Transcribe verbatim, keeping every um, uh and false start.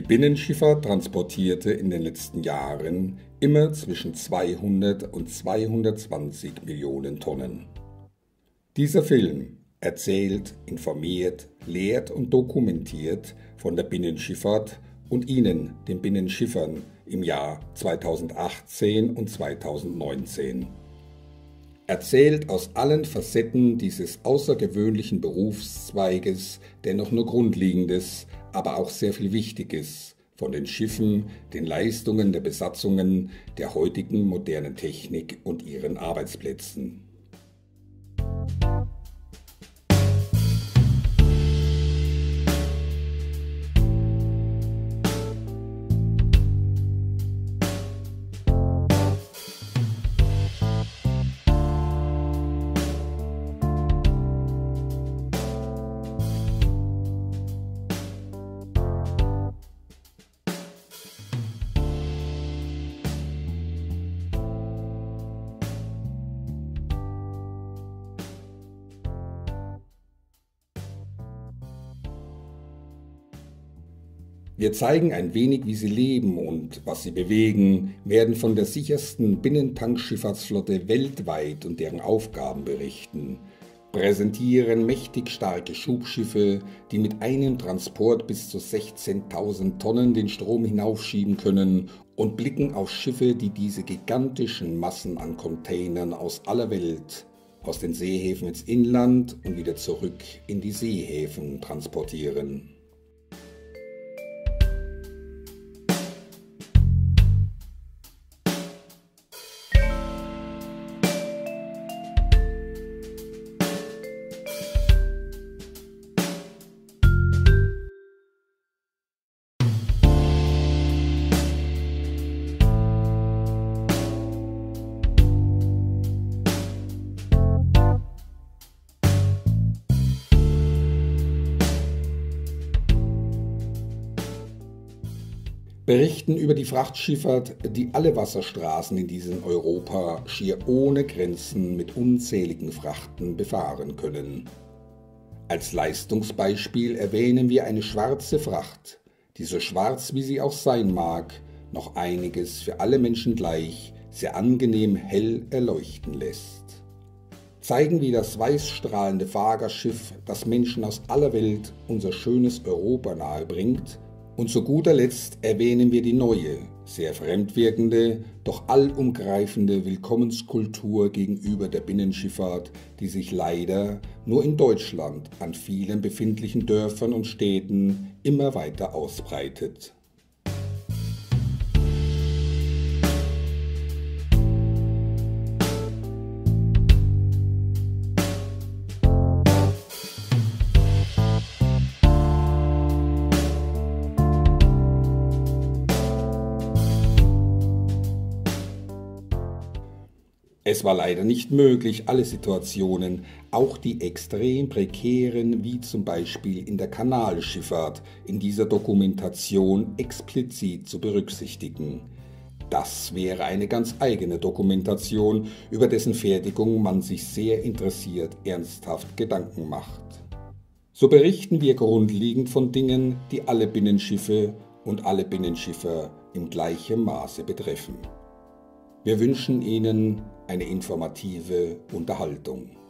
Binnenschifffahrt transportierte in den letzten Jahren immer zwischen zweihundert und zweihundertzwanzig Millionen Tonnen. Dieser Film erzählt, informiert, lehrt und dokumentiert von der Binnenschifffahrt und Ihnen, den Binnenschiffern, im Jahr zweitausendachtzehn und zweitausendneunzehn. Erzählt aus allen Facetten dieses außergewöhnlichen Berufszweiges, der noch nur Grundlegendes, aber auch sehr viel Wichtiges von den Schiffen, den Leistungen der Besatzungen, der heutigen modernen Technik und ihren Arbeitsplätzen. Wir zeigen ein wenig, wie sie leben und was sie bewegen, werden von der sichersten Binnentanksschifffahrtsflotte weltweit und deren Aufgaben berichten, präsentieren mächtig starke Schubschiffe, die mit einem Transport bis zu sechzehntausend Tonnen den Strom hinaufschieben können, und blicken auf Schiffe, die diese gigantischen Massen an Containern aus aller Welt, aus den Seehäfen ins Inland und wieder zurück in die Seehäfen transportieren. Berichten über die Frachtschifffahrt, die alle Wasserstraßen in diesem Europa schier ohne Grenzen mit unzähligen Frachten befahren können. Als Leistungsbeispiel erwähnen wir eine schwarze Fracht, die so schwarz wie sie auch sein mag, noch einiges für alle Menschen gleich, sehr angenehm hell erleuchten lässt. Zeigen wir das weißstrahlende Fahrgastschiff, das Menschen aus aller Welt unser schönes Europa nahe bringt. Und zu guter Letzt erwähnen wir die neue, sehr fremdwirkende, doch allumgreifende Willkommenskultur gegenüber der Binnenschifffahrt, die sich leider nur in Deutschland an vielen befindlichen Dörfern und Städten immer weiter ausbreitet. Es war leider nicht möglich, alle Situationen, auch die extrem prekären, wie zum Beispiel in der Kanalschifffahrt, in dieser Dokumentation explizit zu berücksichtigen. Das wäre eine ganz eigene Dokumentation, über dessen Fertigung man sich sehr interessiert ernsthaft Gedanken macht. So berichten wir grundlegend von Dingen, die alle Binnenschiffe und alle Binnenschiffer im gleichen Maße betreffen. Wir wünschen Ihnen eine informative Unterhaltung.